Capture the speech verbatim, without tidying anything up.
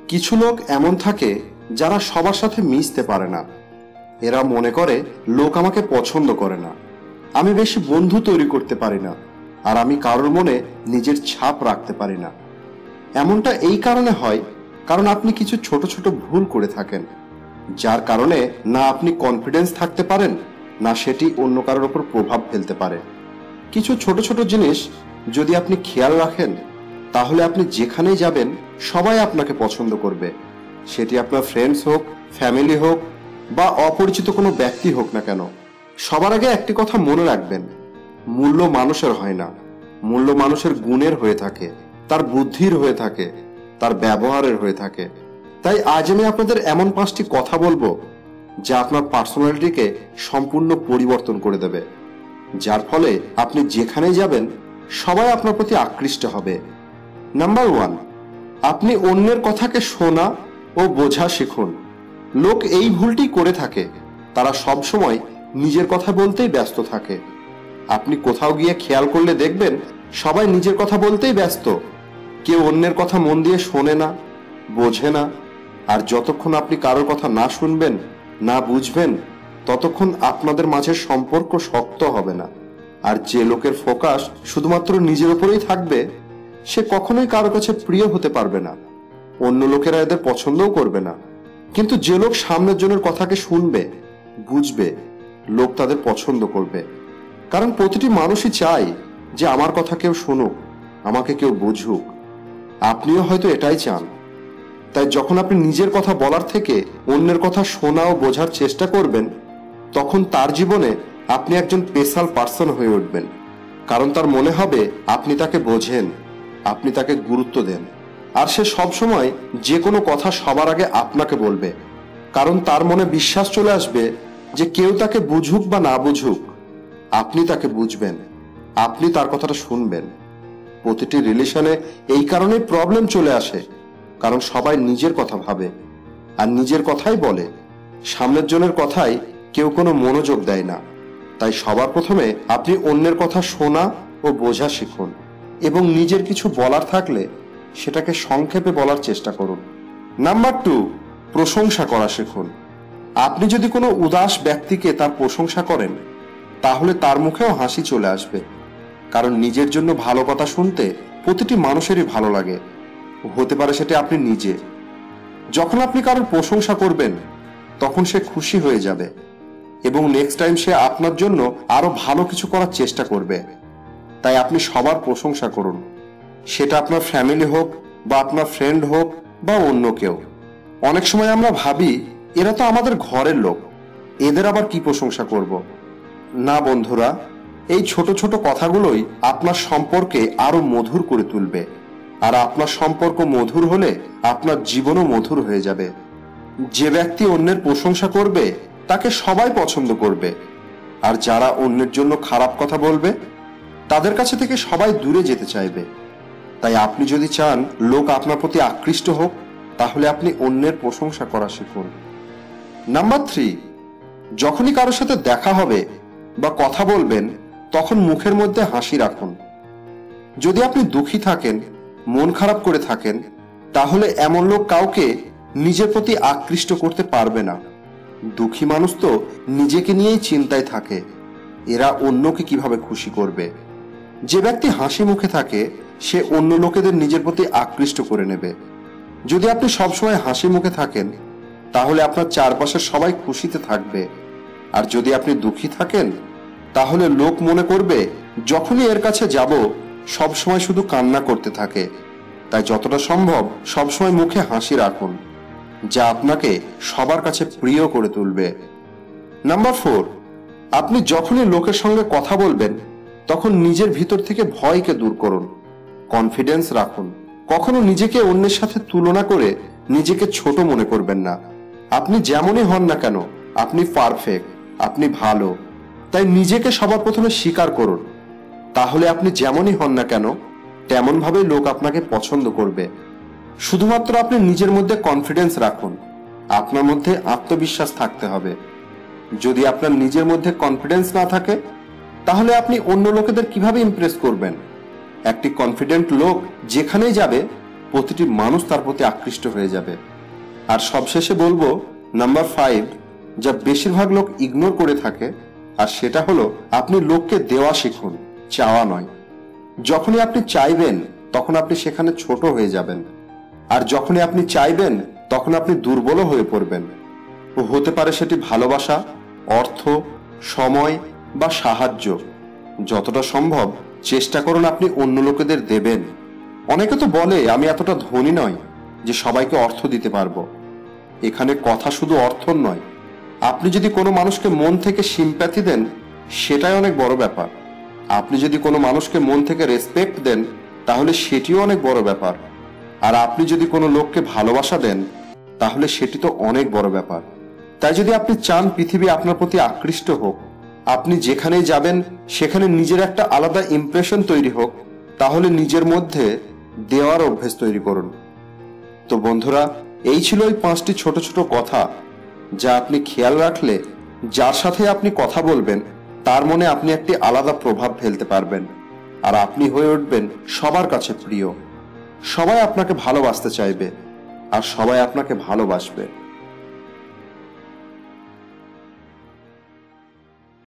কিছু লোক এমন থাকে যারা সবার সাথে মিশতে পারে না। এরা মনে করে লোক আমাকে পছন্দ করে না, আমি বেশি বন্ধু তৈরি করতে পারি না, আর আমি কারোর মনে নিজের ছাপ রাখতে পারি না। এমনটা এই কারণে হয় কারণ আপনি কিছু ছোট ছোট ভুল করে থাকেন, যার কারণে না আপনি কনফিডেন্স থাকতে পারেন, না সেটি অন্য কারোর উপর প্রভাব ফেলতে পারে। কিছু ছোট ছোট জিনিস যদি আপনি খেয়াল রাখেন, তাহলে আপনি যেখানেই যাবেন সবাই আপনাকে পছন্দ করবে। সেটি আপনার ফ্রেন্ডস হোক, ফ্যামিলি হোক, বা অপরিচিত কোনো ব্যক্তি হোক না কেন। সবার আগে একটি কথা মনে রাখবেন, মূল্য মানুষের হয় না, মূল্য মানুষের গুণের হয়ে থাকে, তার বুদ্ধির হয়ে থাকে, তার ব্যবহারের হয়ে থাকে। তাই আজ আমি আপনাদের এমন পাঁচটি কথা বলবো যা আপনার পার্সোনালিটিকে সম্পূর্ণ পরিবর্তন করে দেবে, যার ফলে আপনি যেখানেই যাবেন সবাই আপনার প্রতি আকৃষ্ট হবে। নাম্বার ওয়ান, আপনি অন্যের কথাকে শোনা ও বোঝা শিখুন। লোক এই ভুলটি করে থাকে, তারা সব সময় নিজের কথা বলতেই ব্যস্ত থাকে। আপনি কোথাও গিয়ে খেয়াল করলে দেখবেন সবাই নিজের কথা বলতেই ব্যস্ত, কেউ অন্যের কথা মন দিয়ে শোনে না, বোঝে না। আর যতক্ষণ আপনি কারোর কথা না শুনবেন, না বুঝবেন, ততক্ষণ আপনাদের মাঝে সম্পর্ক শক্ত হবে না। আর যে লোকের ফোকাস শুধুমাত্র নিজের উপরেই থাকবে, সে কখনোই কারো কাছে প্রিয় হতে পারবে না, অন্য লোকেরা এদের পছন্দও করবে না। কিন্তু যে লোক সামনের জনের কথাকে শুনবে, বুঝবে, লোক তাদের পছন্দ করবে। কারণ প্রতিটি মানুষই চায় যে আমার কথা কেউ শুনুক, আমাকে কেউ বুঝুক। আপনিও হয়তো এটাই চান। তাই যখন আপনি নিজের কথা বলার থেকে অন্যের কথা শোনা ও বোঝার চেষ্টা করবেন, তখন তার জীবনে আপনি একজন স্পেশাল পার্সন হয়ে উঠবেন। কারণ তার মনে হবে আপনি তাকে বোঝেন, আপনি তাকে গুরুত্ব দেন। আর সে সবসময় যে কোনো কথা সবার আগে আপনাকে বলবে, কারণ তার মনে বিশ্বাস চলে আসবে যে কেউ তাকে বুঝুক বা না বুঝুক, আপনি তাকে বুঝবেন, আপনি তার কথাটা শুনবেন। প্রতিটি রিলেশনে এই কারণে প্রবলেম চলে আসে, কারণ সবাই নিজের কথা ভাবে আর নিজের কথাই বলে, সামনের জনের কথায় কেউ কোনো মনোযোগ দেয় না। তাই সবার প্রথমে আপনি অন্যের কথা শোনা ও বোঝা শিখুন, এবং নিজের কিছু বলার থাকলে সেটাকে সংক্ষেপে বলার চেষ্টা করুন। নাম্বার টু, প্রশংসা করা শিখুন। আপনি যদি কোনো উদাস ব্যক্তিকে তার প্রশংসা করেন, তাহলে তার মুখেও হাসি চলে আসবে। কারণ নিজের জন্য ভালো কথা শুনতে প্রতিটি মানুষেরই ভালো লাগে, হতে পারে সেটা আপনি নিজে। যখন আপনি কারোর প্রশংসা করবেন, তখন সে খুশি হয়ে যাবে এবং নেক্সট টাইম সে আপনার জন্য আরো ভালো কিছু করার চেষ্টা করবে। তাই আপনি সবার প্রশংসা করুন, সেটা আপনার ফ্যামিলি হোক, বা আপনার ফ্রেন্ড হোক, বা অন্য কেউ। অনেক সময় আমরা ভাবি এরা তো আমাদের ঘরের লোক, এদের আবার কি প্রশংসা করব। না বন্ধুরা, এই ছোট ছোট কথাগুলোই আপনার সম্পর্কে আরো মধুর করে তুলবে। আর আপনার সম্পর্ক মধুর হলে আপনার জীবনও মধুর হয়ে যাবে। যে ব্যক্তি অন্যের প্রশংসা করবে তাকে সবাই পছন্দ করবে, আর যারা অন্যের জন্য খারাপ কথা বলবে তাদের কাছে থেকে সবাই দূরে যেতে চাইবে। তাই আপনি যদি চান লোক আপনার প্রতি আকৃষ্ট হোক, তাহলে আপনি অন্যের প্রশংসা করা শিখুন। নাম্বার থ্রি, যখনই কারোর সাথে দেখা হবে বা কথা বলবেন, তখন মুখের মধ্যে হাসি রাখুন। যদি আপনি দুঃখী থাকেন, মন খারাপ করে থাকেন, তাহলে এমন লোক কাউকে নিজের প্রতি আকৃষ্ট করতে পারবে না। দুঃখী মানুষ তো নিজেকে নিয়েই চিন্তায় থাকে, এরা অন্যকে কিভাবে খুশি করবে। যে ব্যক্তি হাসি মুখে থাকে, সে অন্য লোকেদের নিজের প্রতি আকৃষ্ট করে নেবে। যদি আপনি সবসময় হাসি মুখে থাকেন, তাহলে আপনার চারপাশের সবাই খুশিতে থাকবে। আর যদি আপনি দুঃখী থাকেন, তাহলে লোক মনে করবে যখনই এর কাছে যাব সবসময় শুধু কান্না করতে থাকে। তাই যতটা সম্ভব সবসময় মুখে হাসি রাখুন, যা আপনাকে সবার কাছে প্রিয় করে তুলবে। নাম্বার ফোর, আপনি যখনই লোকের সঙ্গে কথা বলবেন, তখন নিজের ভিতর থেকে ভয়কে দূর করুন, কনফিডেন্স রাখুন। কখনো নিজেকে অন্যের সাথে তুলনা করে নিজেকে ছোট মনে করবেন না। আপনি যেমনই হন না কেন, আপনি পারফেক্ট, আপনি ভালো। তাই নিজেকে সবার প্রথমে স্বীকার করুন, তাহলে আপনি যেমনই হন না কেন তেমন ভাবে লোক আপনাকে পছন্দ করবে। শুধুমাত্র আপনি নিজের মধ্যে কনফিডেন্স রাখুন, আপনার মধ্যে আত্মবিশ্বাস থাকতে হবে। যদি আপনার নিজের মধ্যে কনফিডেন্স না থাকে, তাহলে আপনি অন্য লোকেদের কিভাবে ইমপ্রেস করবেন। একটি কনফিডেন্ট লোক যেখানেই যাবে প্রতিটি মানুষ তার প্রতি আকৃষ্ট হয়ে যাবে। আর সবশেষে বলবো নাম্বার ফাইভ, যা বেশিরভাগ লোক ইগনোর করে থাকে, আর সেটা হলো আপনি লোককে দেওয়া শিখুন, চাওয়া নয়। যখনই আপনি চাইবেন তখন আপনি সেখানে ছোট হয়ে যাবেন, আর যখনই আপনি চাইবেন তখন আপনি দুর্বল হয়ে পড়বেন। ও হতে পারে সেটি ভালোবাসা, অর্থ, সময় বা সাহায্য। যতটা সম্ভব চেষ্টা করুন আপনি অন্য লোকেদের দেবেন। অনেকে তো বলে আমি এতটা ধনী নয় যে সবাইকে অর্থ দিতে পারবো। এখানে কথা শুধু অর্থ নয়, আপনি যদি কোনো মানুষকে মন থেকে সিম্প্যাথি দেন সেটাই অনেক বড় ব্যাপার। আপনি যদি কোনো মানুষকে মন থেকে রেসপেক্ট দেন তাহলে সেটিও অনেক বড় ব্যাপার। আর আপনি যদি কোনো লোককে ভালোবাসা দেন তাহলে সেটি তো অনেক বড় ব্যাপার। তাই যদি আপনি চান পৃথিবী আপনার প্রতি আকৃষ্ট হোক, আপনি যেখানেই যাবেন সেখানে নিজের একটা আলাদা ইমপ্রেশন তৈরি হোক, তাহলে নিজের মধ্যে দেওয়ার অভ্যেস তৈরি করুন। তো বন্ধুরা, এই ছিল ওই পাঁচটি ছোট ছোট কথা যা আপনি খেয়াল রাখলে যার সাথে আপনি কথা বলবেন তার মনে আপনি একটি আলাদা প্রভাব ফেলতে পারবেন, আর আপনি হয়ে উঠবেন সবার কাছে প্রিয়। সবাই আপনাকে ভালোবাসতে চাইবে আর সবাই আপনাকে ভালোবাসবে।